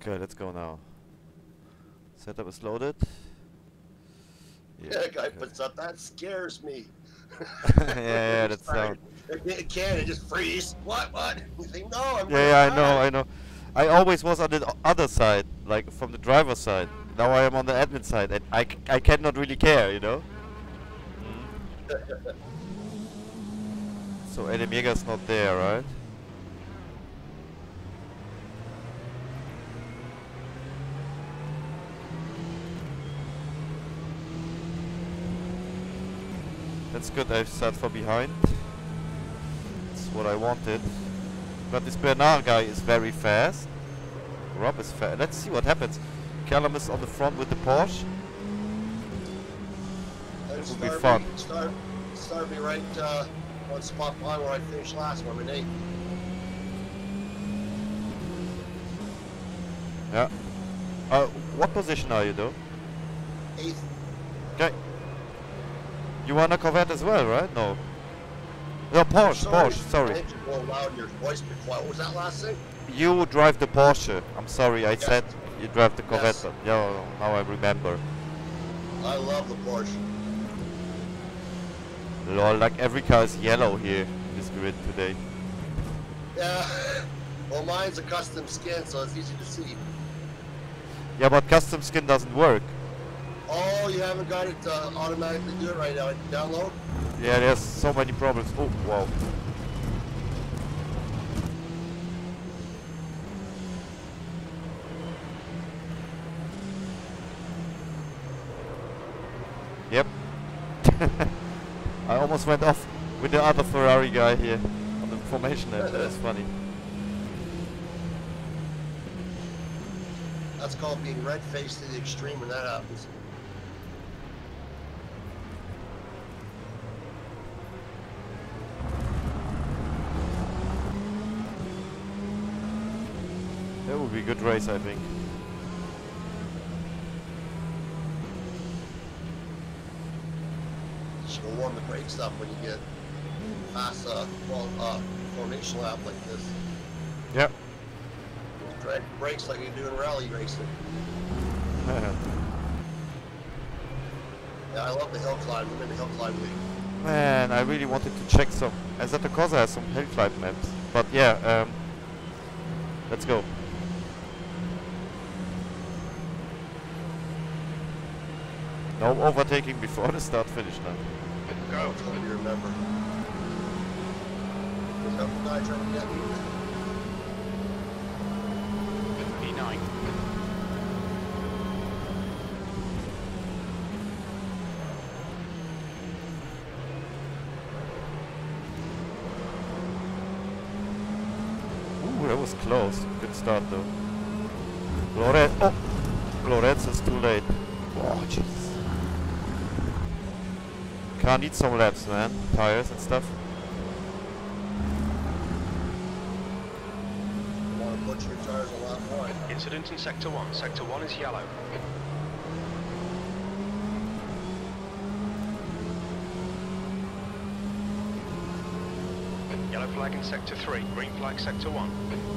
Okay, let's go now. Setup is loaded. Yeah, that guy puts up. That scares me. Yeah, that's sound. It can. It just freeze. What? You think no? I'm Yeah, I know. I always was on the other side, like from the driver's side. Now I am on the admin side, and I cannot really care, you know. So Adam Jäger's not there, right? That's good, I start from behind. That's what I wanted. But this Bernard guy is very fast. Rob is fast. Let's see what happens. Callum is on the front with the Porsche. It will be fun. Start me right on spot behind where I finished last one, in 8th. Yeah. What position are you though? 8th. Okay. You want a Corvette as well, right? No. No, Porsche, sorry. Your voice before. What was that last thing? You drive the Porsche. I'm sorry, I said you drive the Corvette, Yes. but yeah, now I remember. I love the Porsche. Lol, like every car is yellow here in this grid today. Yeah. Well, mine's a custom skin, so it's easy to see. Yeah, but custom skin doesn't work. Oh, you haven't got it to automatically do it right now. Download? Yeah, there's so many problems. Oh, wow. Yep. I almost went off with the other Ferrari guy here on the formation end. That's funny. That's called being red-faced to the extreme when that happens. That would be a good race, I think. You should warm the brakes up when you get past formation lap like this. Yep. Drag the brakes like you do in rally racing. Yeah, I love the hill climb. I'm in the hill climb league. Man, I really wanted to check some. Assetto Corsa has some hill climb maps. But yeah, let's go. No overtaking before the start finish line. Go. Let me remember. There's a couple guys trying to get me. P9. Ooh, that was close. Good start though. Lorenz is too late. Oh, jeez. Car needs some laps, man. Tires and stuff. Want to put your tires on lap 1. Incident in Sector 1. Sector 1 is yellow. Yellow flag in Sector 3. Green flag Sector 1.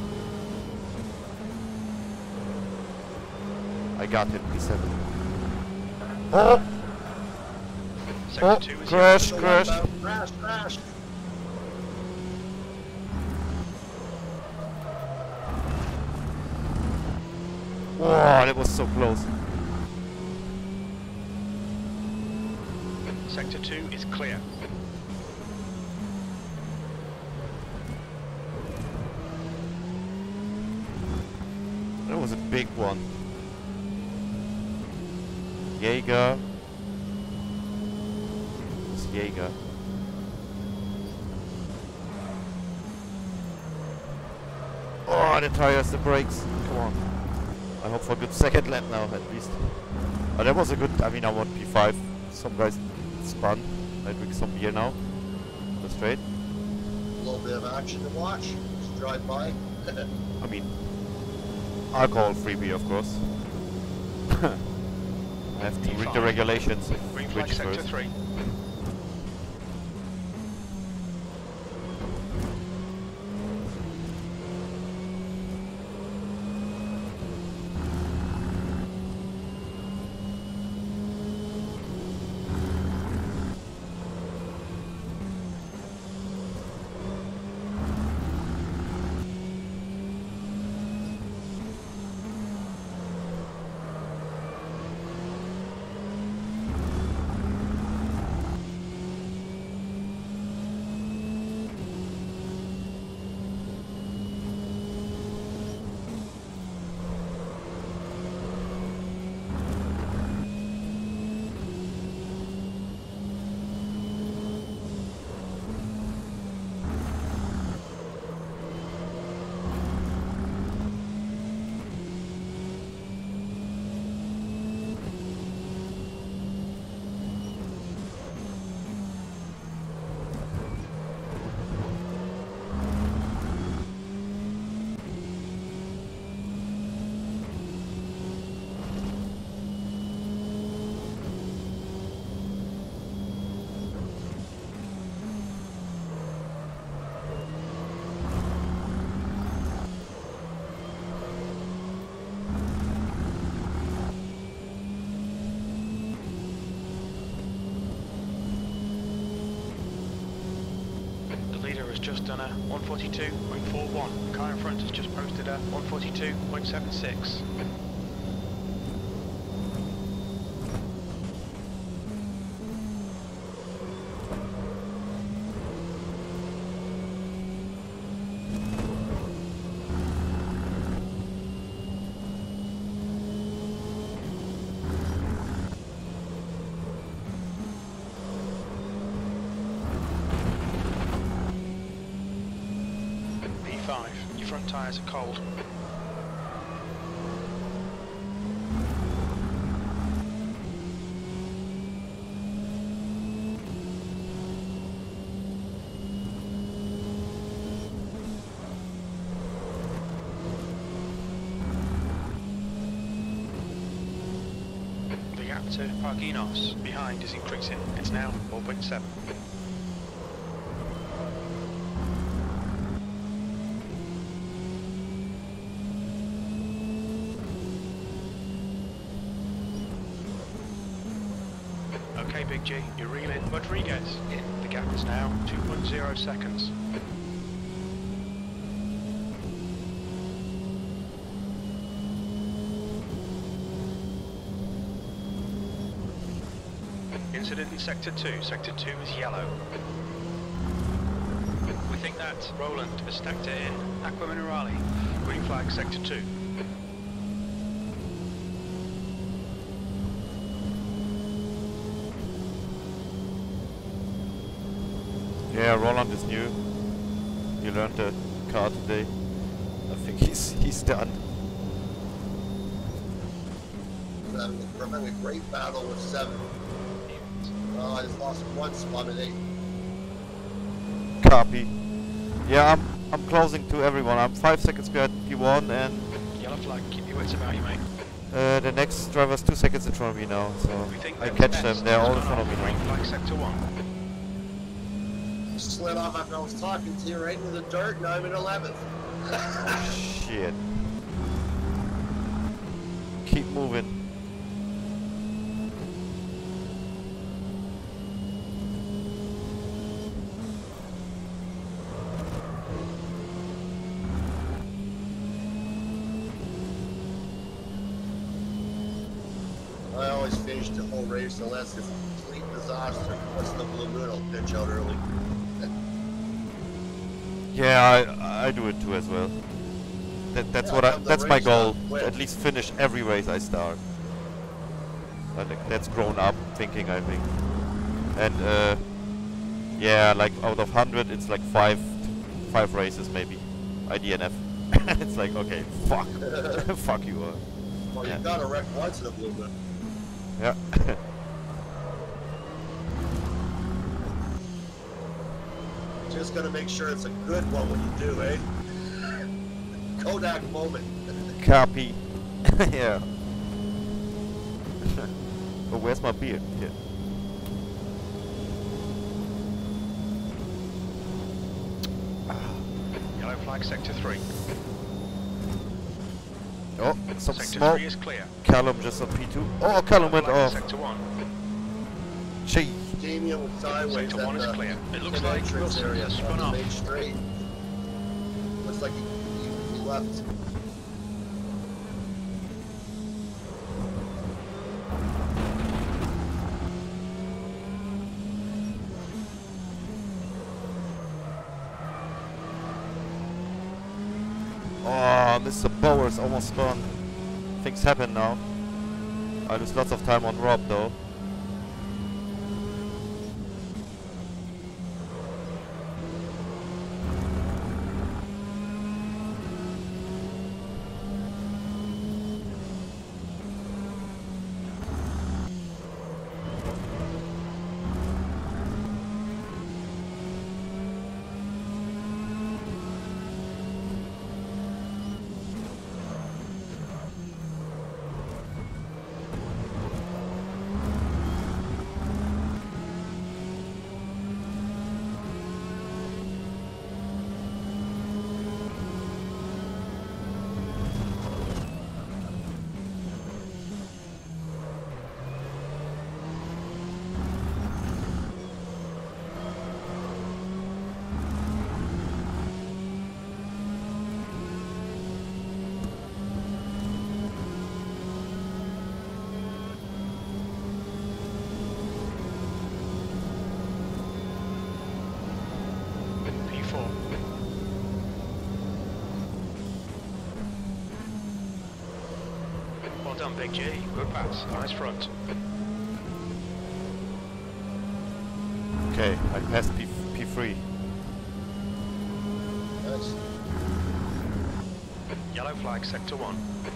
I got him, P7. Oh! Sector 2 is crash, yellow. crash. Crash. Wow, that was so close. Sector 2 is clear. That was a big one. Jaeger. It's Jaeger. Oh, the tires, the brakes. Come on. I hope for a good second lap now, at least. But that was a good, I mean, I want P5. Some guys spun. I drink some beer now. On the straight. A little bit of action to watch. Just drive by. I mean, alcohol-free beer, of course. I have to read the regulations. Green flag Twitch Sector first. 3. has just done a 142.41. The car in front has just posted a 142.76. Your front tyres are cold. The gap to Parginos behind is increasing. It's now 4.7. Okay, Big G, you're reeling. Rodriguez in. The gap is now 2.0 seconds. Incident in Sector 2. Sector 2 is yellow. We think that Roland has stacked it in. Aqua Minerale. Green flag, Sector 2. Yeah, Roland is new. He learned the car today. I think he's done. We're having a great battle with 7. I just lost 1 spot at 8. Copy. Yeah, I'm closing to everyone. I'm 5 seconds behind P1 and Yellow flag, keep your wits about you, mate. the next driver's 2 seconds in front of me now, so We think I that catch the them. best They're has all in gone front of me off. Green now. flag, Sector 1. Slid off after I was talking to you right into the dirt. Now I'm in 11th. Shit. Keep moving. I always finish the whole race unless it's a complete disaster. Once the blue moon, I'll pitch out early. Yeah, I do it too as well. That's Yeah, what have the that's my race goal. out quick. At least finish every race I start. I think that's grown up thinking, I think. And yeah, like out of 100, it's like five races maybe. IDNF. It's like, okay, fuck, fuck you. Well, Yeah. you got to wreck once in a blue moon. Yeah. Just got to make sure it's a good one when you do, eh? Kodak moment. Copy. Yeah. Oh, where's my beer? Here. Yellow flag, Sector 3. Oh, some Sector smoke. 3 is clear. Callum just on P2. Oh, Callum went Flag, off. Sector 1. Gee. Damien was sideways Sector 1 is at clear. It looks the like entrance Wilson area has spun on the off. main straight. Looks like he left. Oh, Mr. Bowers almost spun. Things happen now. I lose lots of time on Rob though. done, Big G. Good pass. Nice front. Okay, I passed P3. Nice. Yellow flag, sector 1.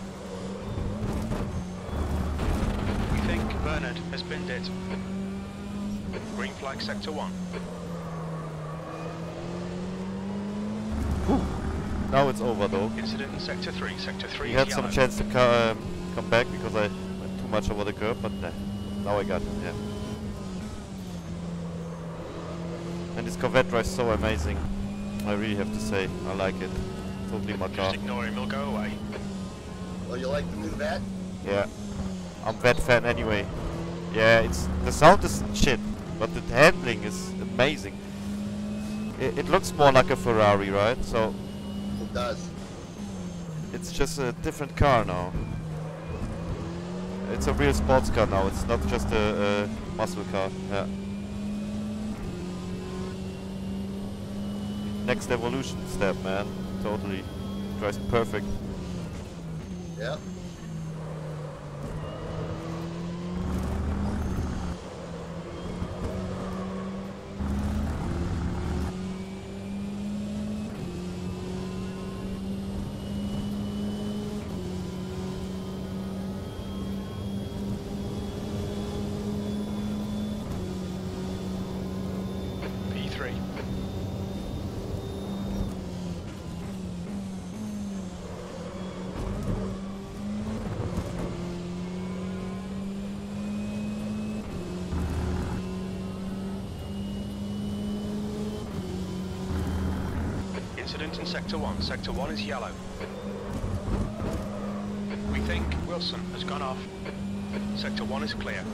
We think Bernard has binned it. Green flag, sector 1. Whew. Now it's over though. Incident in sector 3. Sector 3 He is had yellow. some chance to come back because I went too much over the curb, but nah. Now I got him, yeah. And this Corvette drives so amazing. I really have to say, I like it. Totally my car. Just ignore him, he'll go away. Oh, you like the new vet? Yeah. I'm Vet fan anyway. Yeah, the sound is shit, but the handling is amazing. It looks more like a Ferrari, right? So It does. it's just a different car now. It's a real sports car now. It's not just a muscle car. Yeah. Next evolution step, man. Totally. Drives perfect. Yeah. P3. Incident in sector 1. Sector 1 is yellow. We think Wilson has gone off. Sector 1 is clear.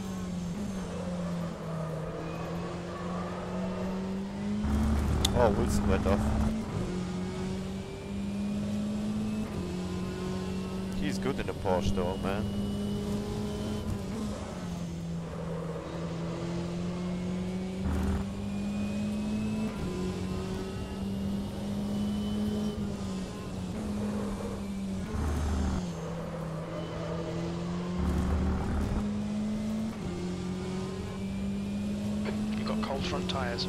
Oh, Wilson went off. He's good in the Porsche though, man. You've got cold front tyres.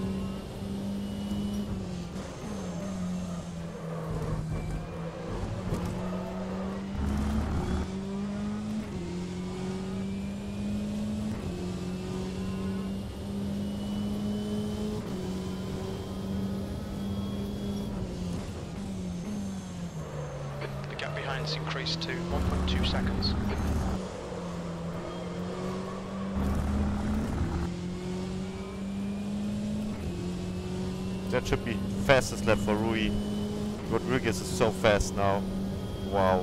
The gap behind has increased to 1.2 seconds. That should be fastest lap for Rui. Rodriguez is so fast now. Wow.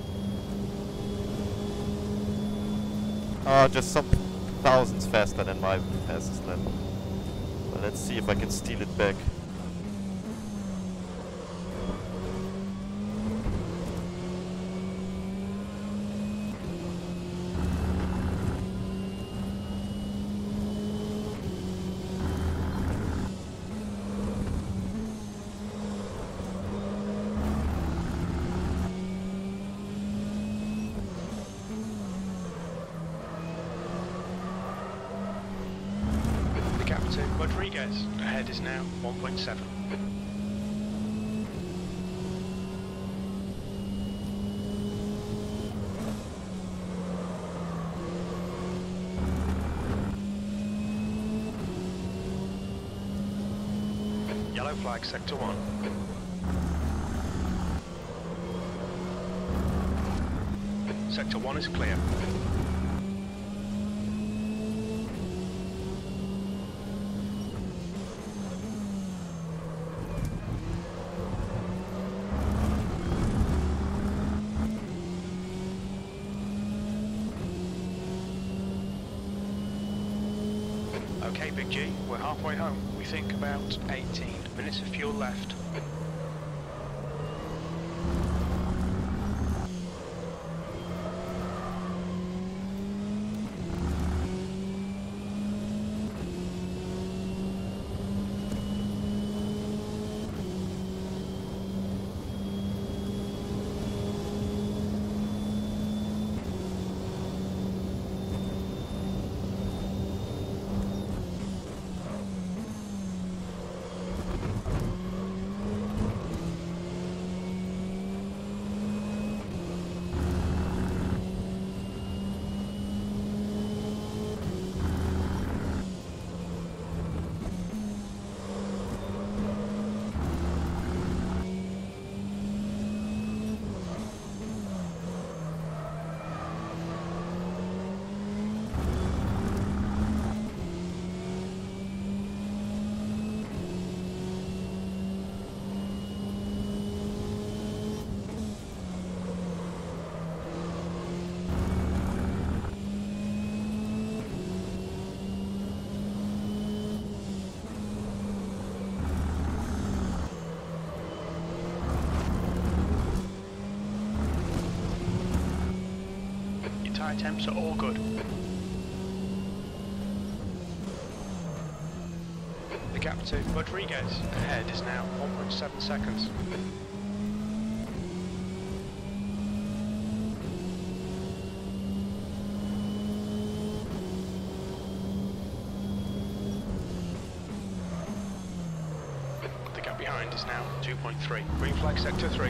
Just some thousands faster than my fastest lap. But let's see if I can steal it back. The gap to Rodriguez ahead is now 1.7. Yellow flag, sector 1. Sector 1 is clear. Okay, Big G, we're halfway home. We think about 18 minutes of fuel left. Tyre temps are all good. The gap to Rodriguez ahead is now 1.7 seconds. The gap behind is now 2.3. Green flag sector 3.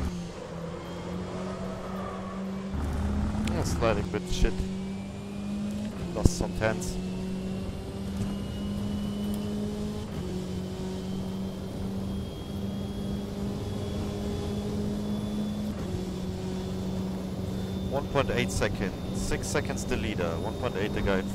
Sliding bit shit. Lost some tenths. .8 seconds. 6 seconds the leader. 1.8 the guy.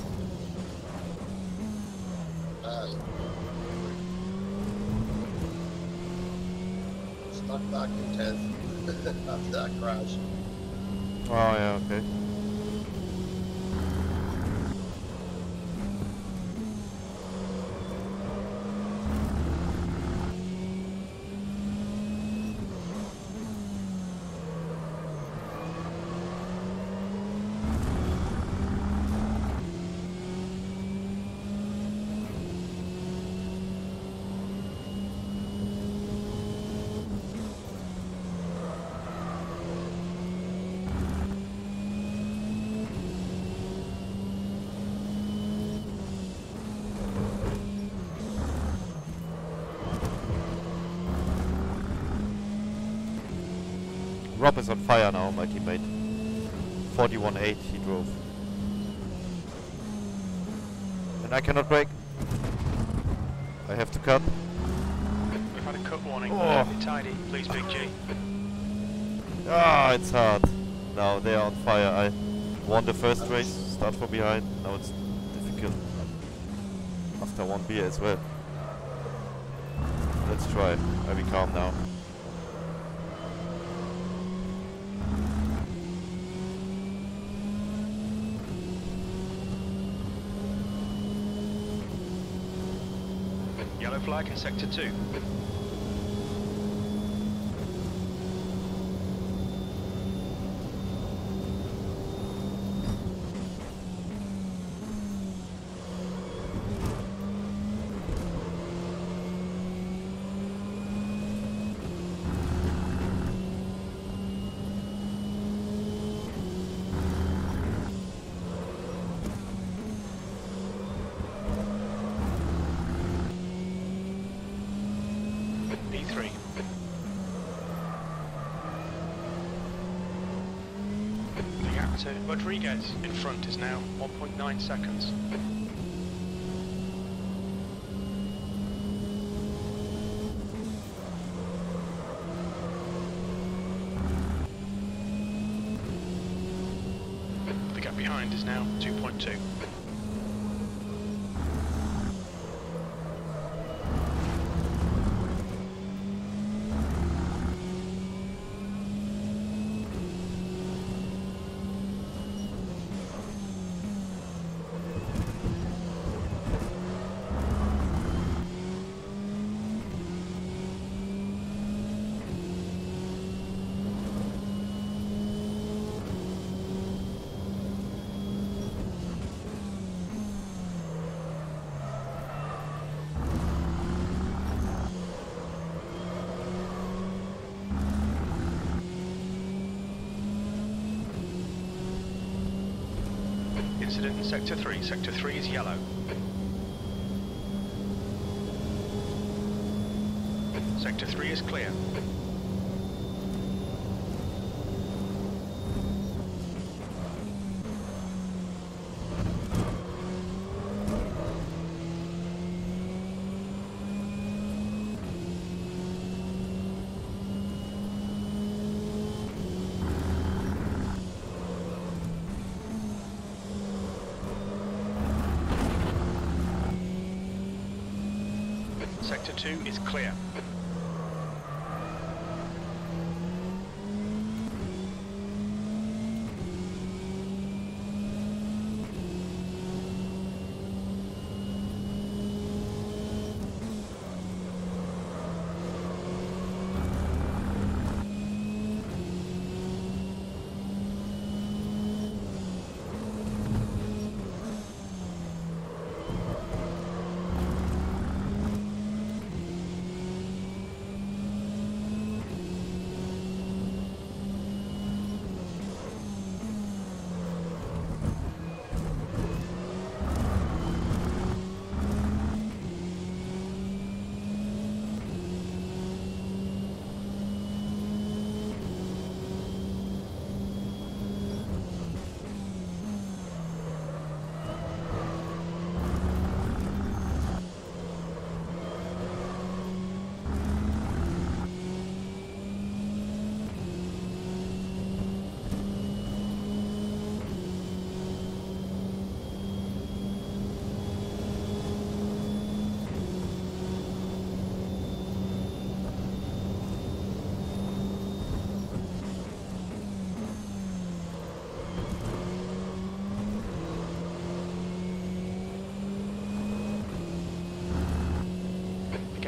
Stuck back in 10th after that crash. Oh yeah, okay. Rob is on fire now, my teammate. 41.8 he drove. And I cannot brake. I have to cut. We've had a cut warning. Oh. Tidy, please, Big G. Ah, it's hard. Now they are on fire. I won the first race, start from behind. Now it's difficult. After one beer as well. Let's try. I'll be calm now. Yellow flag in sector 2. P3. The gap to Rodriguez in front is now 1.9 seconds. The gap behind is now 2.2. Incident in sector 3. Sector 3 is yellow. Sector 3 is clear. Sector 2 is clear.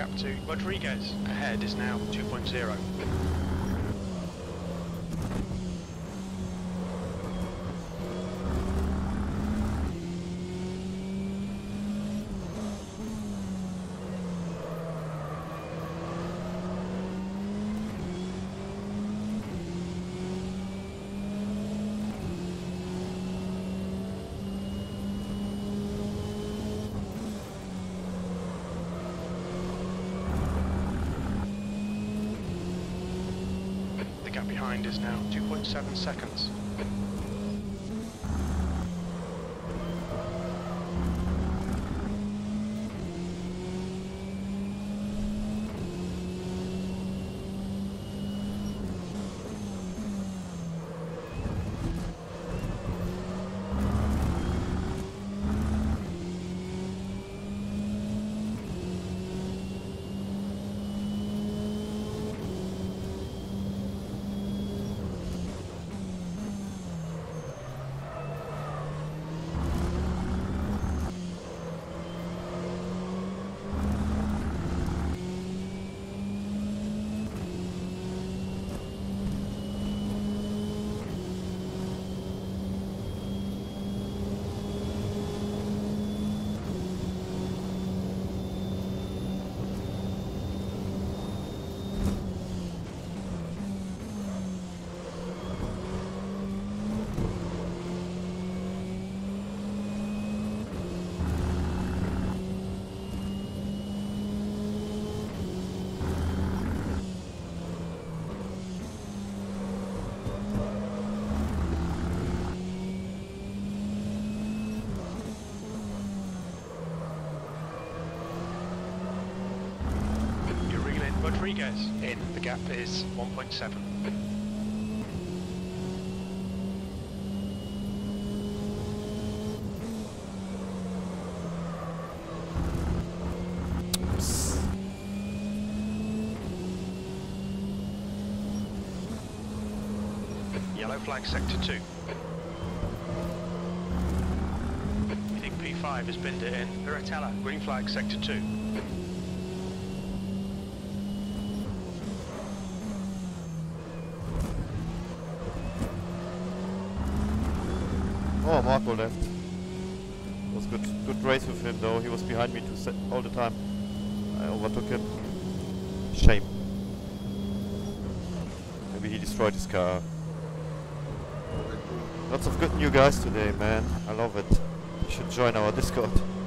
gap to Rodriguez. Ahead is now 2.0. The gap behind is now 2.7 seconds. Rodriguez in. The gap is 1.7. Yellow flag sector 2. We think P5 has binned it in. Piratella, green flag sector 2. Oh, Marco left. It was good race with him though. He was behind me all the time. I overtook him. Shame. Maybe he destroyed his car. Lots of good new guys today, man. I love it. You should join our Discord.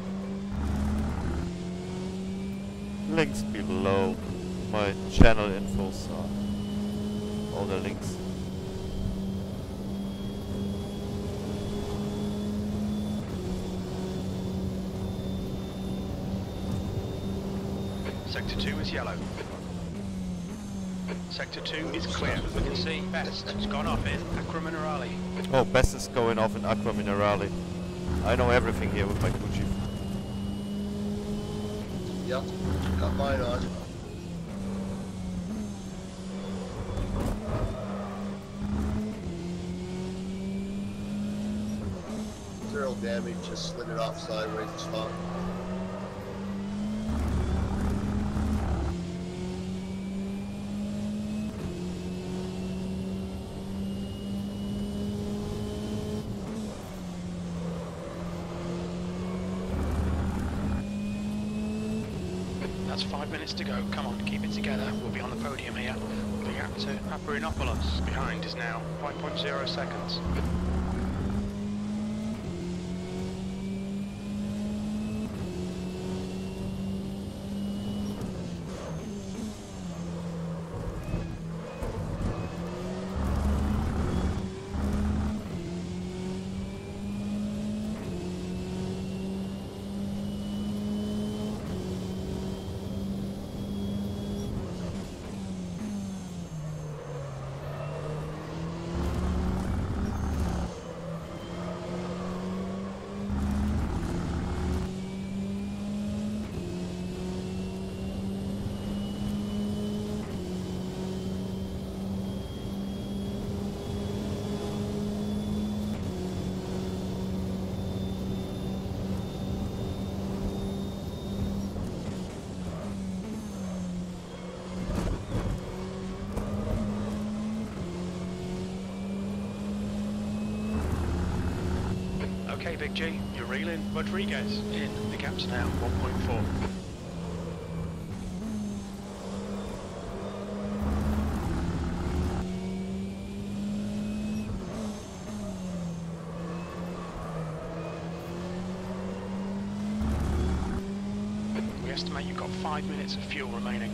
Links below. My channel infos are all the links. Sector 2 is yellow. Sector 2 is clear. We can see Best has gone off in Aqua Minerale. Oh, Best is going off in Aqua Minerale. I know everything here with my crew chief. Yep, got mine on. Zero damage, just slid it off sideways to stop. That's 5 minutes to go. Come on, keep it together. We'll be on the podium here. The gap to Paparinopoulos behind is now 5.0 seconds. Okay, Big G, you're reeling. Rodriguez in. The gap's now 1.4. We estimate you've got 5 minutes of fuel remaining.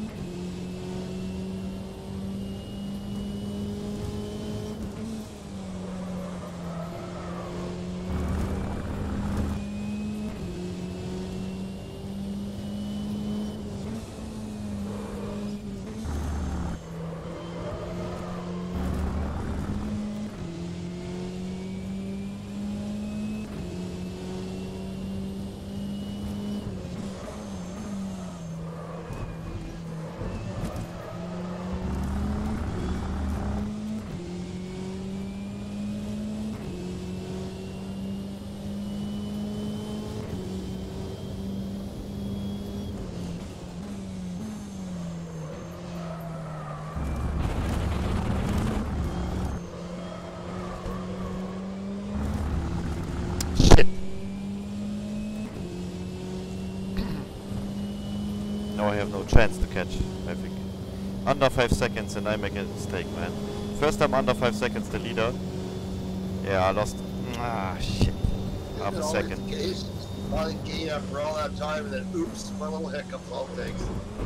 Now I have no chance to catch, I think. Under 5 seconds and I make a mistake, man. First time under 5 seconds the leader. Yeah, I lost. Ah, shit. Half a second. Finally gain after all that time and then oops, my little hiccups all takes.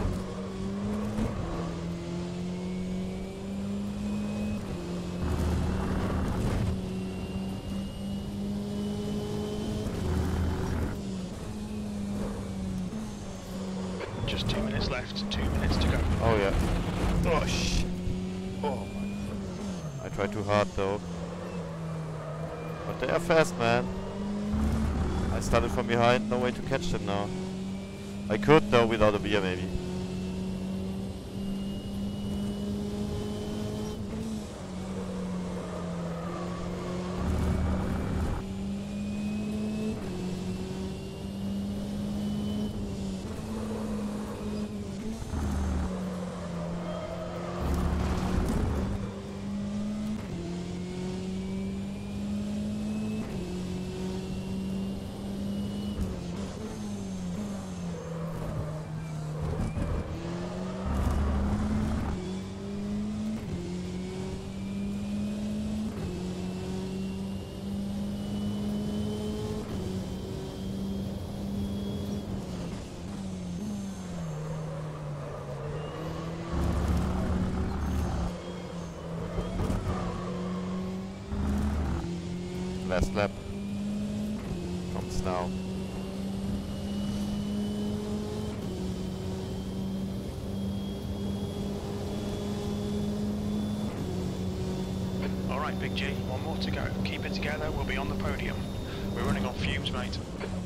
Just 2 minutes left, 2 minutes to go. Oh yeah. Oh shit. Oh my. I tried too hard though. But they are fast, man. I started from behind, no way to catch them now. I could though without a beer maybe. Last lap comes now. Alright, Big G, one more to go. Keep it together, we'll be on the podium. We're running on fumes, mate.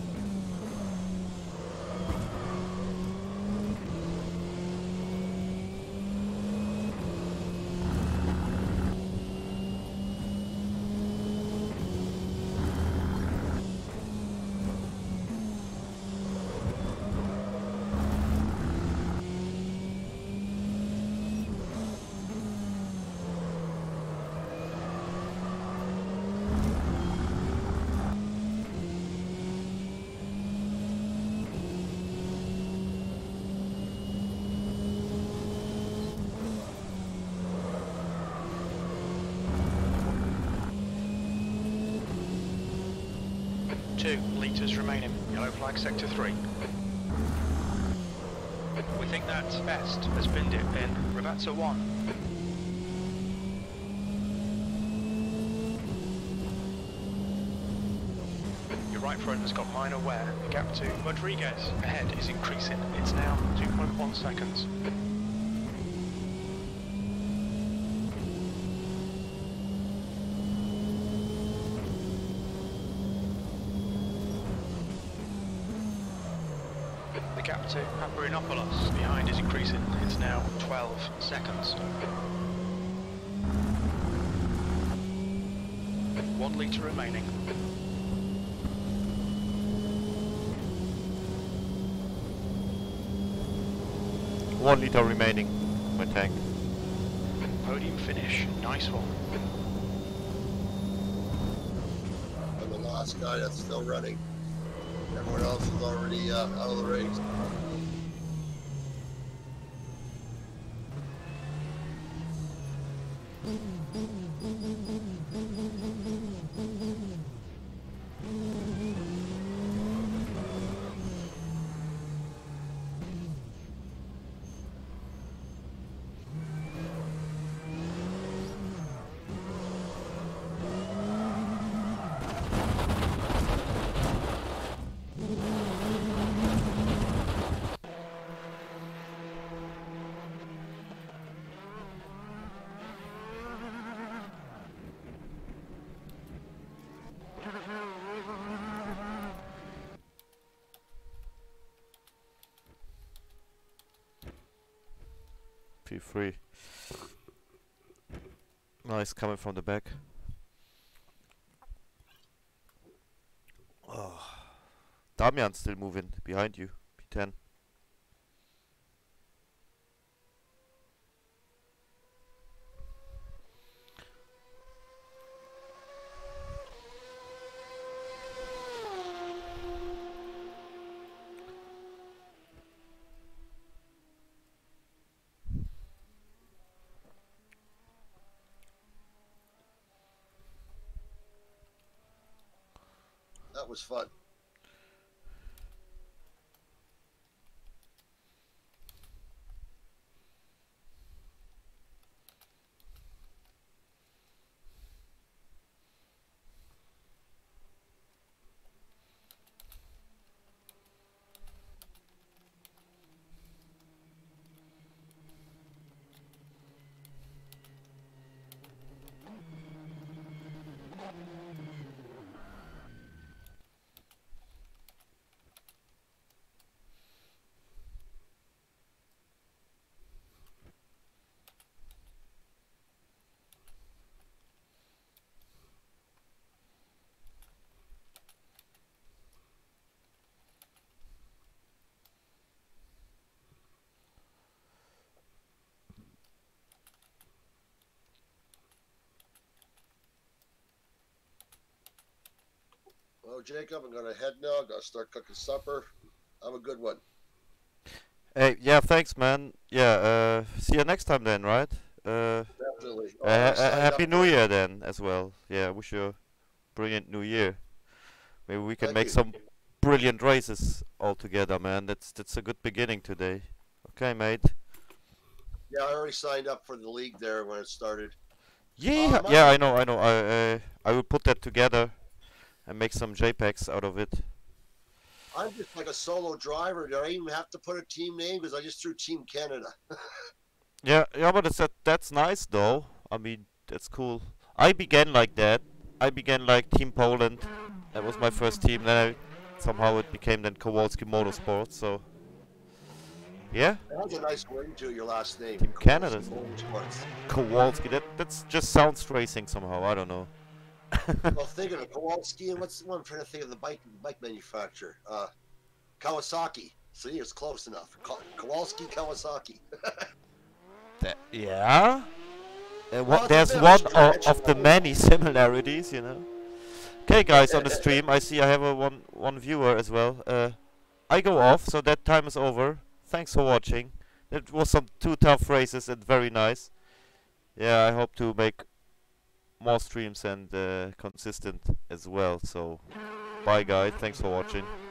Two litres remaining. Yellow flag sector 3. We think that's best. Has binned it in. Ravazza 1. Your right front has got minor wear. The gap to Rodriguez ahead is increasing. It's now 2.1 seconds. The gap to Paparinopoulos behind is increasing. It's now 12 seconds. 1 litre remaining. One litre remaining, my tank. Podium finish. Nice one. On the last last guy that's still running. Everyone else is already out of the race. P3. Nice coming from the back. Oh. Damian's still moving behind you. P10. That was fun. Well, Jacob, I'm going to head now. Got to start cooking supper. Have a good one. Hey, yeah, thanks, man. Yeah, see you next time then, right? Definitely. Oh, Happy New Year then, as well. Yeah, wish you a brilliant New Year. Maybe we can Thank make you. some brilliant races all together, man. That's a good beginning today. Okay, mate. Yeah, I already signed up for the league there when it started. Yeah, My- yeah, I know. I will put that together and make some JPEGs out of it. I'm just like a solo driver. Do I even have to put a team name? Because I just threw Team Canada. Yeah, but that's nice though. I mean, that's cool. I began like that. I began like Team Poland. That was my first team. Then somehow it became then Kowalski Motorsports. So yeah, That has a nice ring to your last name. Team Canada. Motorsports. Kowalski. That's just sounds racing somehow. I don't know. Well, thinking of Kowalski, and what's the one I'm trying to think of the bike manufacturer? Kawasaki. See, it's close enough. Kowalski Kawasaki. Yeah. Well, it's a There's bit of a one stretch. of the many similarities, you know. Okay, guys, on the stream, I see I have a one viewer as well. I go off, so that time is over. Thanks for watching. It was some 2 tough races and very nice. Yeah, I hope to make more streams and consistent as well. So, bye, guys. Thanks for watching.